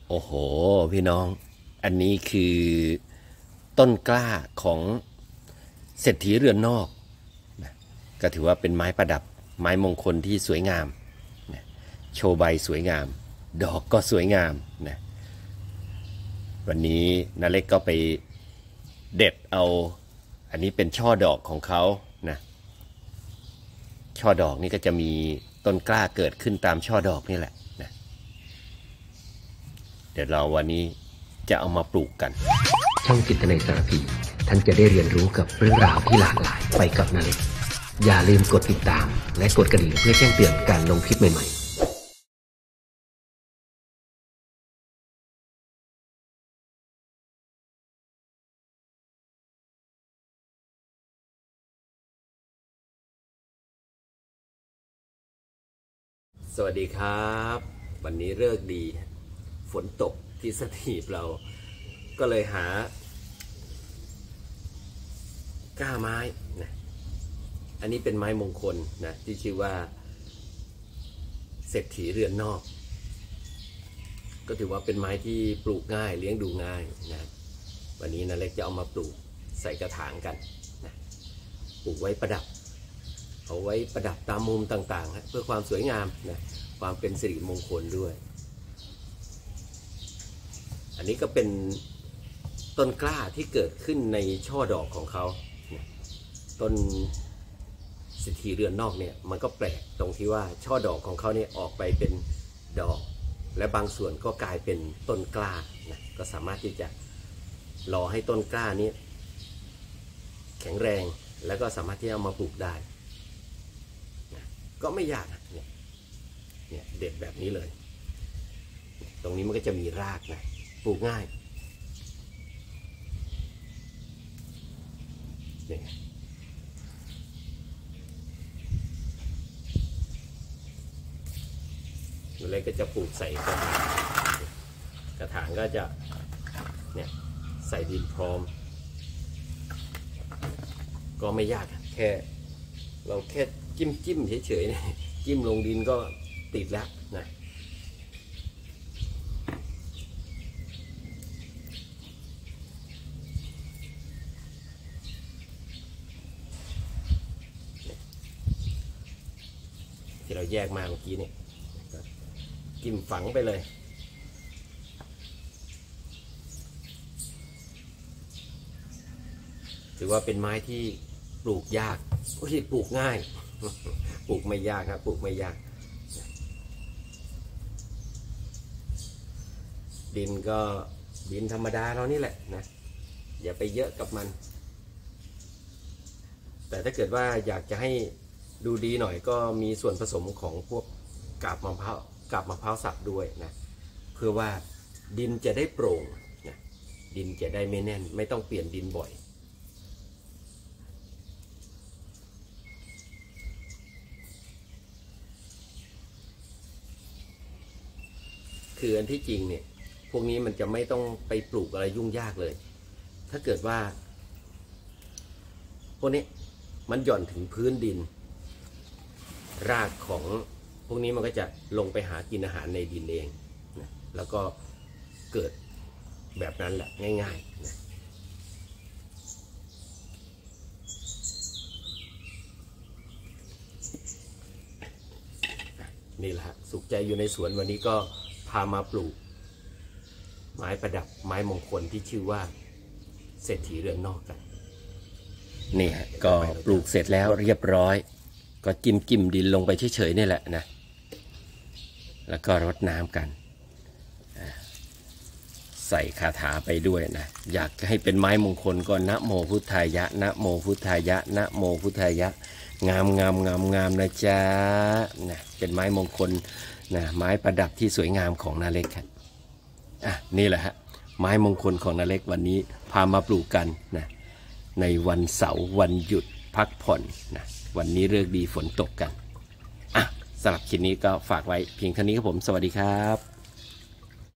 โอ้โหพี่น้องอันนี้คือต้นกล้าของเศรษฐีเรือนนอกนะก็ถือว่าเป็นไม้ประดับไม้มงคลที่สวยงามนะโชว์ใบสวยงามดอกก็สวยงามนะวันนี้นาเล็กก็ไปเด็ดเอาอันนี้เป็นช่อดอกของเขานะช่อดอกนี่ก็จะมีต้นกล้าเกิดขึ้นตามช่อดอกนี่แหละนะเดี๋ยวเราวันนี้จะเอามาปลูกกันช่องจิตนาสารพีท่านจะได้เรียนรู้กับเรื่องราวที่หลากหลายไปกับนาเล็กอย่าลืมกดติดตามและกดกระดิ่งเพื่อแจ้งเตือนการลงคลิปใหม่ๆสวัสดีครับวันนี้ฤกษ์ดีฝนตกที่สถีบเราก็เลยหาก้าไม้นะอันนี้เป็นไม้มงคลนะที่ชื่อว่าเศรษฐีเรือนนอกก็ถือว่าเป็นไม้ที่ปลูกง่ายเลี้ยงดูง่ายนะวันนี้นาเล็กจะเอามาปลูกใส่กระถางกันนะปลูกไว้ประดับเอาไว้ประดับตามมุมต่างๆเพื่อความสวยงามนะความเป็นสิริมงคลด้วยอันนี้ก็เป็นต้นกล้าที่เกิดขึ้นในช่อดอกของเขาต้นเศรษฐีเรือนนอกเนี่ยมันก็แปลกตรงที่ว่าช่อดอกของเขาเนี่ยออกไปเป็นดอกและบางส่วนก็กลายเป็นต้นกล้านะก็สามารถที่จะรอให้ต้นกล้านี้แข็งแรงแล้วก็สามารถที่จะเอามาปลูกได้ก็ไม่ยากเนี่ยเด็ดแบบนี้เลยตรงนี้มันก็จะมีรากนะปลูกง่ายนี่อะไรก็จะปลูกใส่กระถางก็จะเนี่ยใส่ดินพร้อมก็ไม่ยากแค่เราแค่จิ้มเฉยๆเนี่ยจิ้มลงดินก็ติดแล้วนะที่เราแยกมาเมื่อกี้เนี่ยจิ้มฝังไปเลยถือว่าเป็นไม้ที่ปลูกยากที่ปลูกง่ายปลูกไม่ยากครับปลูกไม่ยากดินก็ดินธรรมดาเรานี่แหละนะอย่าไปเยอะกับมันแต่ถ้าเกิดว่าอยากจะให้ดูดีหน่อยก็มีส่วนผสมของพวกกาบมะพร้าวสับด้วยนะเพื่อว่าดินจะได้โปร่งนะดินจะได้ไม่แน่นไม่ต้องเปลี่ยนดินบ่อยคืออันที่จริงเนี่ยพวกนี้มันจะไม่ต้องไปปลูกอะไรยุ่งยากเลยถ้าเกิดว่าพวกนี้มันหย่อนถึงพื้นดินรากของพวกนี้มันก็จะลงไปหากินอาหารในดินเองนะแล้วก็เกิดแบบนั้นแหละง่ายๆนะนี่แหละสุขใจอยู่ในสวนวันนี้ก็พามาปลูกไม้ประดับไม้มงคลที่ชื่อว่าเศรษฐีเรือนนอกกันนี่ฮะก็ปลูกเสร็จแล้วเรียบร้อยก็จิ้มดินลงไปเฉยๆนี่แหละนะแล้วก็รดน้ำกันใส่คาถาไปด้วยนะอยากให้เป็นไม้มงคลก็นะโมพุทธายะนะโมพุทธายะนะโมพุทธายะงามนะจ๊ะนะเป็นไม้มงคลนะไม้ประดับที่สวยงามของนาเล็กครับนี่แหละฮะไม้มงคลของนาเล็กวันนี้พามาปลูกกันนะในวันเสาร์วันหยุดพักผ่อนนะวันนี้ฤกษ์ดีฝนตกกันสำหรับคลิปนี้ก็ฝากไว้เพียงเท่านี้ครับผมสวัสดีครับ